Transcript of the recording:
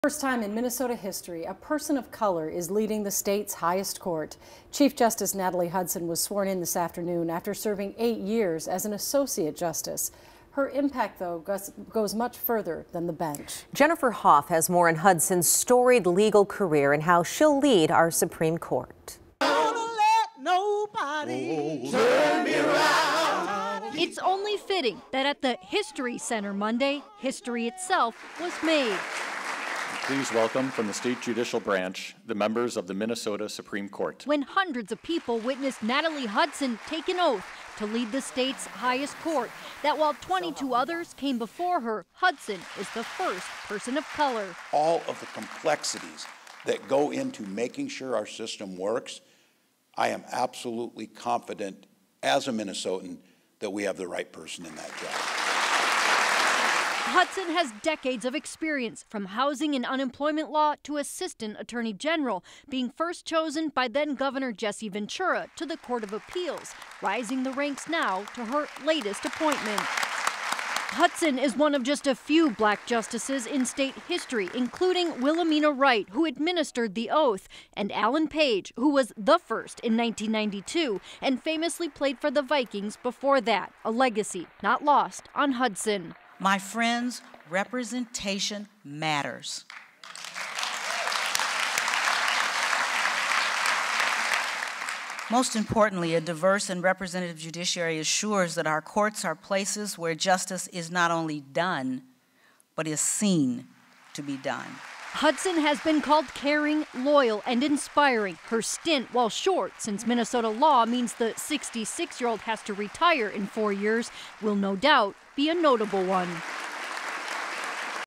First time in Minnesota history, a person of color is leading the state's highest court. Chief Justice Natalie Hudson was sworn in this afternoon after serving 8 years as an associate justice. Her impact, though, goes much further than the bench. Jennifer Hoff has more on Hudson's storied legal career and how she'll lead our Supreme Court. It's only fitting that at the History Center Monday, history itself was made. Please welcome from the State Judicial Branch the members of the Minnesota Supreme Court. When hundreds of people witnessed Natalie Hudson take an oath to lead the state's highest court, that while 22 others came before her, Hudson is the first person of color. All of the complexities that go into making sure our system works, I am absolutely confident as a Minnesotan that we have the right person in that job. Hudson has decades of experience, from housing and unemployment law to assistant attorney general, being first chosen by then Governor Jesse Ventura to the Court of Appeals, rising the ranks now to her latest appointment. Hudson is one of just a few black justices in state history, including Wilhelmina Wright, who administered the oath, and Alan Page, who was the first in 1992 and famously played for the Vikings before that, a legacy not lost on Hudson. My friends, representation matters. Most importantly, a diverse and representative judiciary assures that our courts are places where justice is not only done, but is seen to be done. Hudson has been called caring, loyal, and inspiring. Her stint, while short, since Minnesota law means the 66-year-old has to retire in 4 years, will no doubt be a notable one.